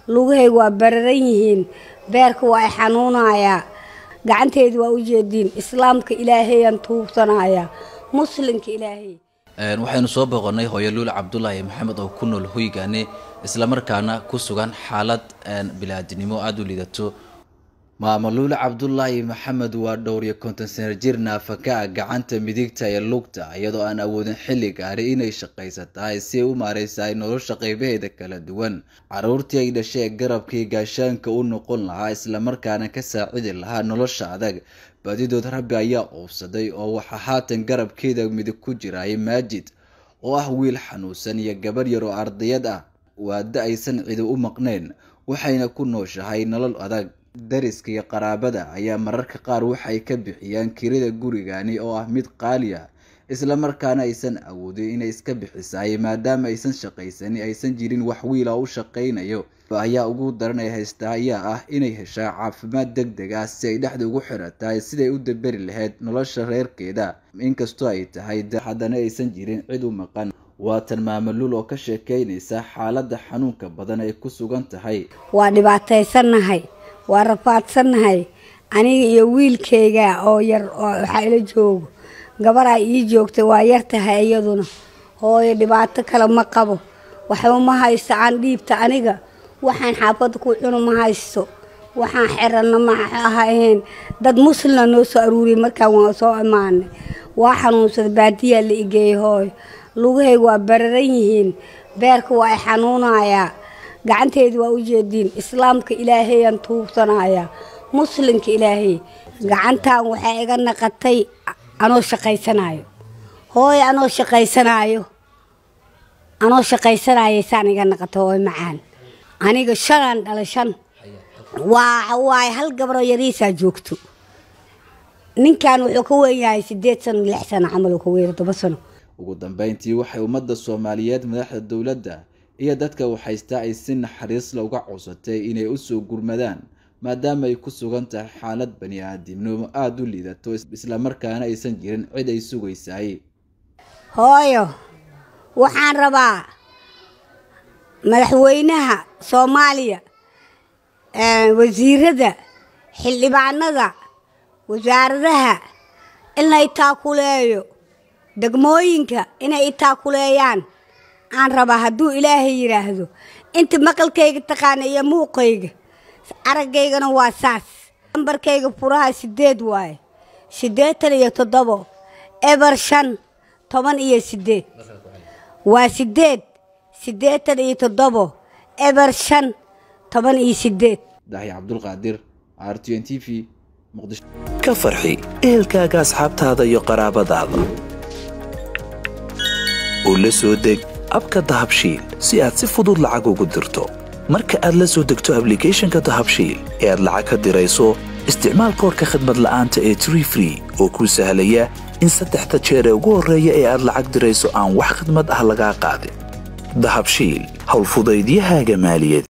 لوجهي وبررينهن بارك وحنونايا قعنتي وأوجدين إسلامك إلهي أنتو صنايا مسلمك إلهي waxaynu soo booqanay hooyoluul Cabdullaahi Maxamed oo ku nool hoygaane isla markaana ku sugan xaalad bilaadnimo aad u liidato maamuluul Cabdullaahi Maxamed waa dhowr iyo 50 sano jir naafaka gacanta midigta ee lugta iyadoo aan awoodin xilli gaari inay shaqaysato si u maareysay nolosha qaybaheeda kala duwan caruurtii ay dhashay garabkii gaashaanka u noqon lahaa isla markaana ka saacidi lahaa nolosha adag badidood rabbi ayaa oofsaday oo waxa haatan garabkeeda midig ku jiray Maajid oo ah wiil xanuunsan iyo gabar yar oo ardayad ah waada aysan cid u maqneen waxayna ku nooshahay nolol adag dariska iyo qaraabada ayaa mararka qaar waxay ka bixiyaan kirada gurigaani oo ah mid qaali ah isla markaana aysan awoodin inay iska bixisay maadaama aysan shaqaysan aysan jirin wax wiil u shaqeynayo ayaa ugu daranay haysta ayaa ah inay heshaa caafimaad degdeg ah si ay dhaxda ugu xiraatay siday u dabari lahayd nolosha reerkeeda inkastoo ay tahay haddana aysan jirin cid u maqan waa tan maamuluul oo ka sheekeynaysa xaaladda xanuunka badan ay ku sugan tahay waa dhibaataysanahay waa rafaadsanahay aniga iyo wiilkayga oo yar oo waxa ila joogo gabar ay ii joogtay waa yar tahay iyaduna hooyo dhibaato kale ma qabo waxa ma haysto aan dhiibta aniga waxaan xaafad ku cuno ma haysto waxaan xirana ma ahayn dad muslim noo soo aruuri markaa waan soo imaanay waa xanuunsan baadiya la igey hooyo lugahay waa bararanyihiin beerka waa xanuunaya قعنتي وأوجدين إسلامك إلهي أنتو صنايا مسلمك إلهي قعنتها وحاجنا قطي أنا شقي سنايو هوي أنا شقي سنايو أنا شقي سنايو ثاني قلنا قطوي معان أنا قشان علشان واي هل قبر يريسا جوكتو نين كانوا يكوي يا سديت سنة لحسن عملوا كوير تبصنوا وقدام بينتي وحي ومدى الصوماليات مدحة الدولة ده iyo dadka waxay istaa si naxariis looga codsatay inay u soo gurmadaan maadaama ay ku sugan tahay xaalad bani aadamnimo aad u liidato isla markaana aysan jirin cid ay sugaysay hooyo waxaan rabaa madaxweynaha Soomaaliya wasiirada xildhibaanada wasaaradaha inay taakuleeyo degmooyinka inay taakuleeyaan aan rabaa haduu ilaahay yiraahdo inta maqalkayga taqaana iyo muuqayga arageygana waa saas nambarkayga furaha 8 waaye 87 eber 5 18 waa 87 eber 5 18 dahi Cabdulqaadir RTN TV Muqdisho ka farxi ehelkaaga asxaabtaada iyo qaraabadaada oo la soo deg abka dahabshiil si aad si fudud lacag ugu dirto marka aad la soo degto applicationka dahabshiil ee aad lacag ka dirayso isticmaal koodka khidmad la'aanta ee Tree Free oo ku sahlaya in 3 jeer ugu horeeya ee aad lacag dirayso aan wax khidmad ah laga qaadin dahabshiil hawl fudaydiyahaaga maaliyadeed